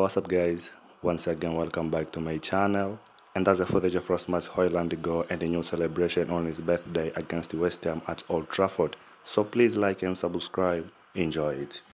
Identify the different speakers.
Speaker 1: What's up guys, once again welcome back to my channel, and that's the footage of Rasmus Hojlund goal and the new celebration on his birthday against the West Ham at Old Trafford. So please like and subscribe, enjoy it.